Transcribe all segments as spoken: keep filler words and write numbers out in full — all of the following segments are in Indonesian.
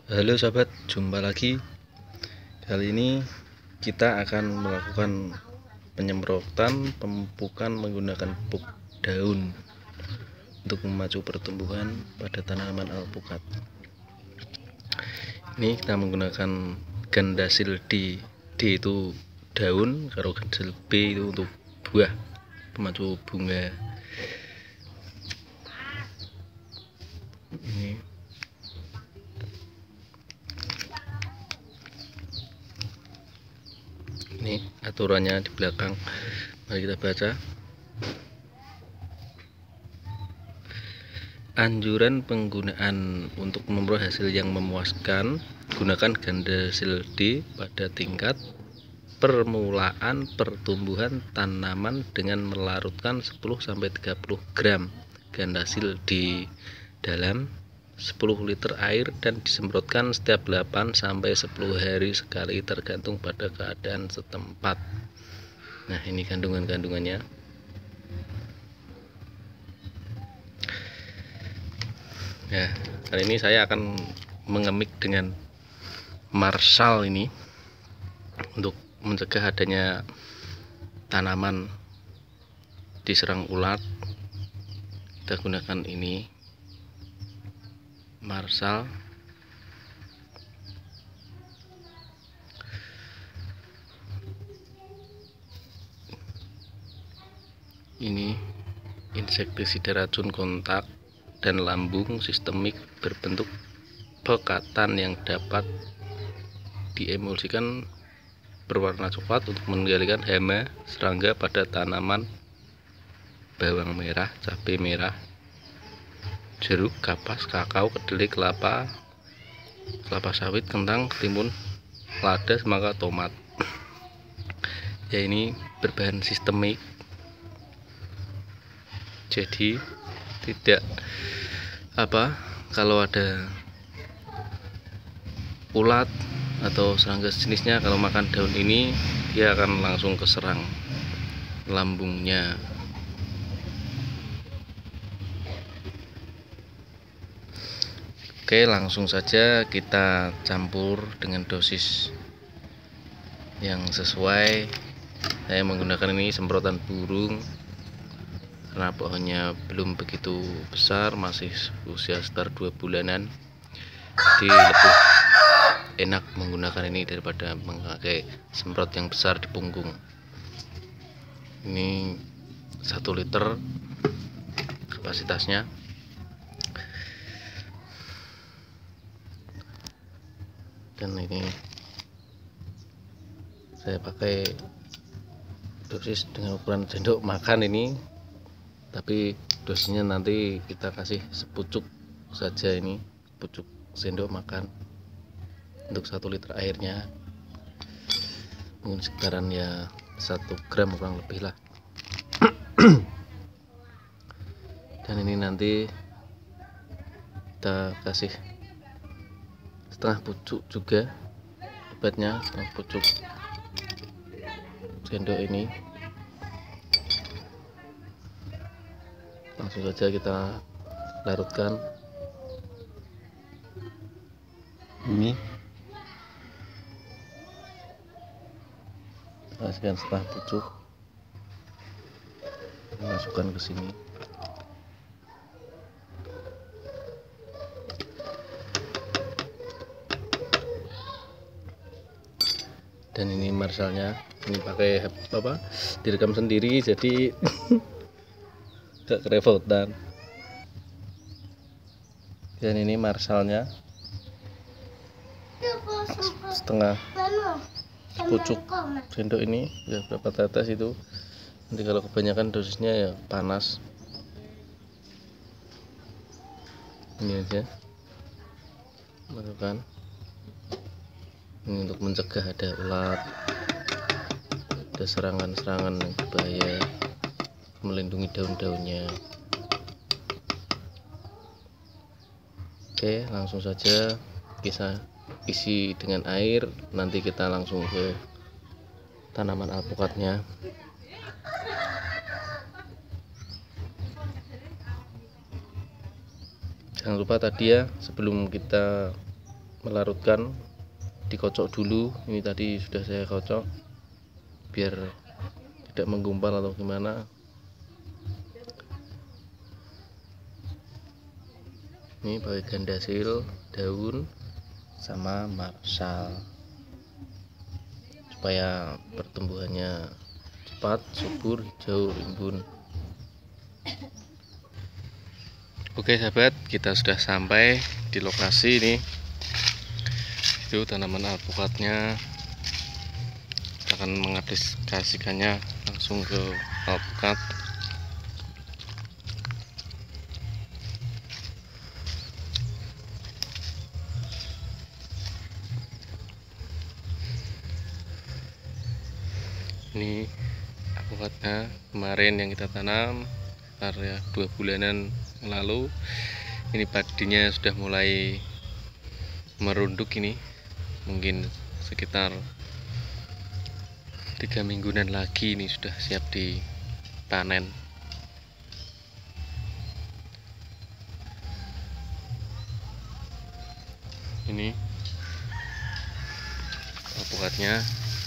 Halo sahabat, jumpa lagi. Kali ini kita akan melakukan penyemprotan pemupukan menggunakan pupuk daun untuk memacu pertumbuhan pada tanaman alpukat. Ini kita menggunakan gandasil D. D itu daun, kalau gandasil B itu untuk buah, pemacu bunga. Ini Ini aturannya di belakang. Mari kita baca. Anjuran penggunaan untuk memperoleh hasil yang memuaskan, gunakan gandasil D pada tingkat permulaan pertumbuhan tanaman dengan melarutkan sepuluh sampai tiga puluh gram gandasil D dalam sepuluh liter air dan disemprotkan setiap delapan sampai sepuluh hari sekali tergantung pada keadaan setempat. Nah, ini kandungan-kandungannya. Ya, kali ini saya akan mengemik dengan Marshall ini untuk mencegah adanya tanaman diserang ulat. Kita gunakan ini Marshall. Ini insektisida racun kontak dan lambung sistemik berbentuk pekatan yang dapat diemulsikan berwarna coklat untuk mengendalikan hama serangga pada tanaman bawang merah, cabai merah, jeruk, kapas, kakao, kedelai, kelapa, kelapa sawit, kentang, timun, lada, semangka, tomat. Ya, ini berbahan sistemik, jadi tidak apa kalau ada ulat atau serangga sejenisnya, kalau makan daun ini dia akan langsung keserang lambungnya. Oke, langsung saja kita campur dengan dosis yang sesuai. Saya menggunakan ini semprotan burung karena pohonnya belum begitu besar, masih usia sekitar dua bulanan. Jadi lebih enak menggunakan ini daripada memakai semprot yang besar di punggung. Ini satu liter kapasitasnya. Dan ini saya pakai dosis dengan ukuran sendok makan ini, tapi dosisnya nanti kita kasih sepucuk saja, ini sepucuk sendok makan untuk satu liter airnya, mungkin sekitaran ya satu gram kurang lebih lah. Dan ini nanti kita kasih setengah pucuk juga obatnya, setengah pucuk sendok ini. Langsung saja kita larutkan ini, kasihkan setengah pucuk, masukkan ke sini. Dan ini Marshallnya, ini pakai apa, direkam sendiri jadi gak kerepotan. Dan ini Marshallnya setengah pucuk sendok ini, ya berapa tetes itu. Nanti kalau kebanyakan dosisnya ya panas. Ini aja masukkan. Ini untuk mencegah ada ulat, ada serangan-serangan yang berbahaya, melindungi daun-daunnya. Oke, langsung saja kita isi dengan air. Nanti kita langsung ke tanaman alpukatnya. Jangan lupa tadi ya, sebelum kita melarutkan, dikocok dulu. Ini tadi sudah saya kocok biar tidak menggumpal atau gimana. Ini pakai gandasil, daun sama marsal supaya pertumbuhannya cepat, subur, hijau, rimbun. Oke sahabat, kita sudah sampai di lokasi ini. Itu tanaman alpukatnya. Kita akan mengaplikasikannya langsung ke alpukat. Ini alpukatnya kemarin yang kita tanam sekitar ya dua bulanan yang lalu. Ini padinya sudah mulai merunduk, ini mungkin sekitar tiga mingguan lagi ini sudah siap dipanen. Ini alpukatnya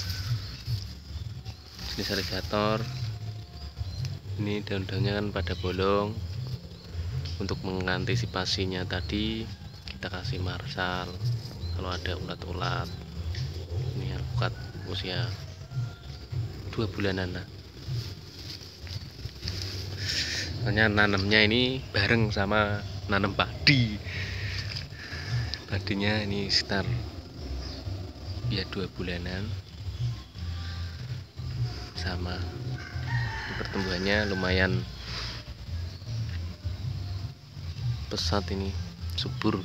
jenis alligator. Ini daun-daunnya kan pada bolong. Untuk mengantisipasinya tadi kita kasih marsal kalau ada ulat-ulat. Ini alpukat usia dua bulanan lah. Soalnya nanamnya ini bareng sama nanam padi. Padinya ini sekitar ya dua bulanan. Sama pertumbuhannya lumayan pesat, ini subur.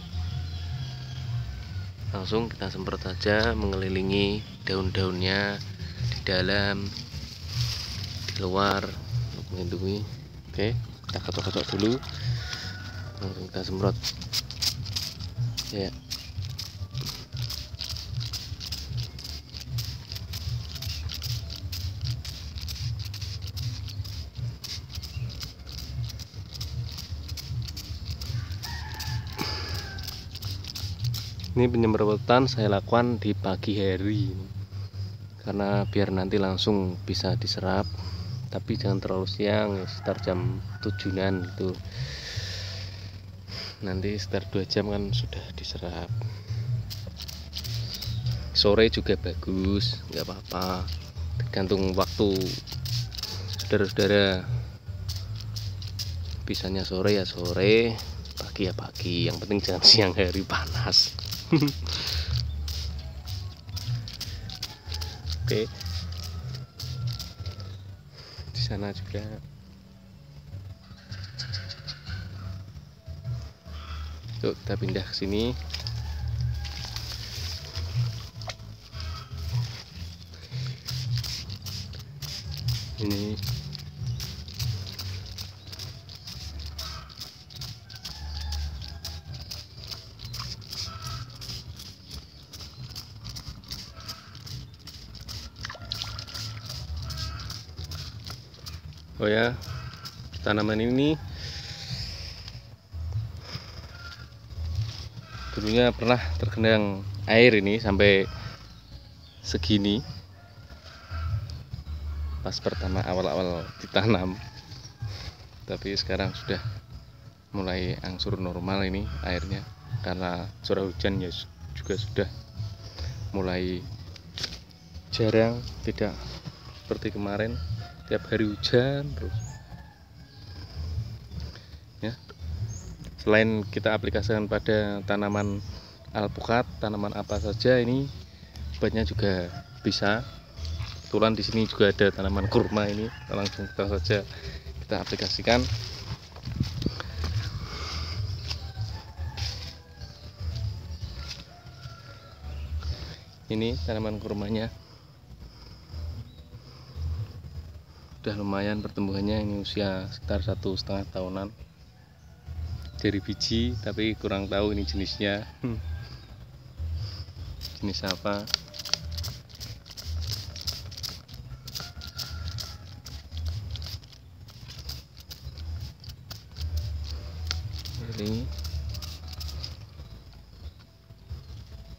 Langsung kita semprot saja mengelilingi daun-daunnya di dalam, di luar, untuk melindungi. Oke, kita kocok-kocok dulu, langsung kita semprot ya. Ini penyemprotan saya lakukan di pagi hari karena biar nanti langsung bisa diserap, tapi jangan terlalu siang, sekitar jam tujuan itu. Nanti sekitar dua jam kan sudah diserap. Sore juga bagus, nggak apa-apa, tergantung waktu saudara-saudara. Bisanya sore ya sore, pagi ya pagi, yang penting jangan siang hari panas. Oke, di sana juga. Yuk kita pindah ke sini. Ini oh ya, tanaman ini dulunya pernah tergenang air ini sampai segini pas pertama awal-awal ditanam, tapi sekarang sudah mulai angsur normal ini airnya karena curah hujan ya juga sudah mulai jarang, tidak seperti kemarin tiap hari hujan terus ya. Selain kita aplikasikan pada tanaman alpukat, tanaman apa saja ini obatnya juga bisa. Kebetulan di sini juga ada tanaman kurma, ini langsung kita saja kita aplikasikan. Ini tanaman kurmanya udah lumayan pertumbuhannya, ini usia sekitar satu setengah tahunan dari biji, tapi kurang tahu ini jenisnya jenis apa. Ini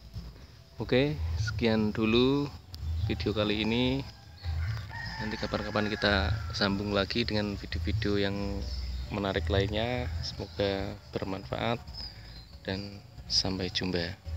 Oke, sekian dulu video kali ini. Nanti kapan-kapan kita sambung lagi dengan video-video yang menarik lainnya. Semoga bermanfaat dan sampai jumpa.